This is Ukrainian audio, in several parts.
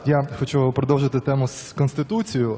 Я хочу продовжити тему з Конституцією.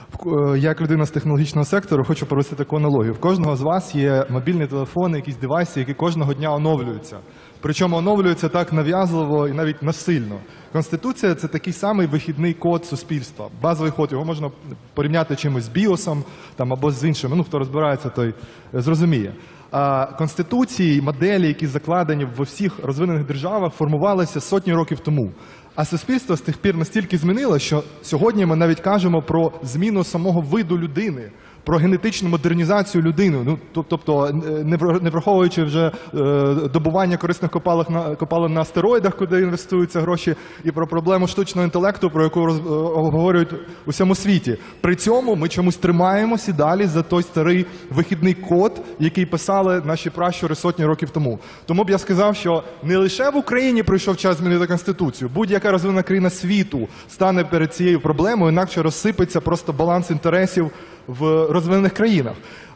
Як людина з технологічного сектору хочу провести таку аналогію. В кожного з вас є мобільні телефони, якісь девайси, які кожного дня оновлюються. Причому оновлюються так нав'язливо і навіть насильно. Конституція – це такий самий вихідний код суспільства. Базовий код, його можна порівняти чимось з біосом або з іншими. Хто розбирається, той зрозуміє. Конституції, моделі, які закладені в всіх розвинених державах, формувалися сотні років тому. А суспільство з тих пір настільки змінило, що сьогодні ми навіть кажемо про зміну самого виду людини, про генетичну модернізацію людини, тобто не враховуючи вже добування корисних копалин на астероїдах, куди інвестуються гроші, і про проблему штучного інтелекту, про яку обговорюють у всьому світі. При цьому ми чомусь тримаємося далі за той старий вихідний код, який писали наші пращури сотні років тому. Тому б я сказав, що не лише в Україні прийшов час змінити Конституцію, будь-яка розвинена країна світу стане перед цією проблемою, інакше розсипеться просто баланс інтересів в розвинених країнах.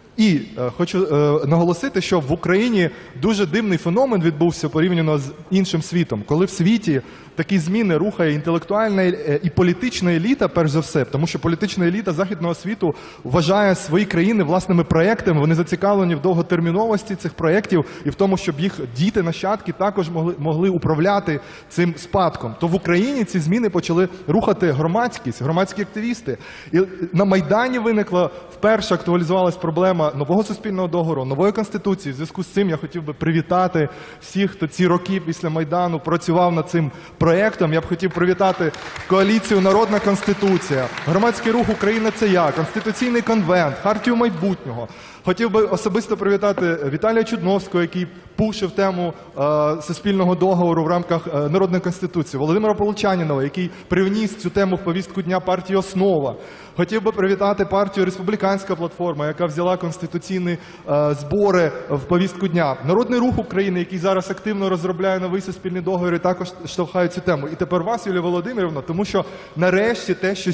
І хочу наголосити, що в Україні дуже дивний феномен відбувся порівняно з іншим світом, коли в світі такі зміни рухає інтелектуальна і політична еліта, перш за все, тому що політична еліта західного світу вважає свої країни власними проєктами, вони зацікавлені в довготерміновості цих проєктів і в тому, щоб їх діти, нащадки також могли управляти цим спадком. То в Україні ці зміни почали рухати громадськість, громадські активісти. І на Майдані виникла, вперше актуалізувалась проблема нового суспільного договору, нової Конституції. В зв'язку з цим я хотів би привітати всіх, хто ці роки після Майдану працював над цим проєктом. Я б хотів привітати коаліцію «Народна Конституція», громадський рух «Україна – це я», Конституційний конвент, Хартію майбутнього. Хотів би особисто привітати Віталія Чудновського, який пушив тему суспільного договору в рамках Народної Конституції, Володимира Полчанінова, який привніс цю тему в повістку дня партії «Основа». Хотів би привітати партію «Республіканська платформа», яка взяла конституційні збори в повістку дня. Народний рух України, який зараз активно розробляє новий суспільний договір, і також штовхає цю тему. І тепер вас, Юлія Володимирівна, тому що нарешті те, що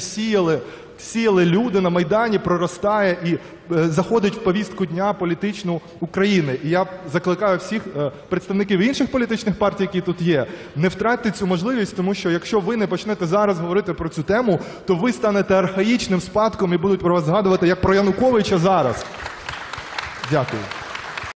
сіяли люди на Майдані, проростає і заходить в повістку дня політичну України. І я закликаю всіх представників інших політичних партій, які тут є, не втратити цю можливість, тому що якщо ви не почнете зараз говорити про цю тему, то ви станете архаїчним спадком і будуть про вас згадувати як про Януковича зараз. Дякую.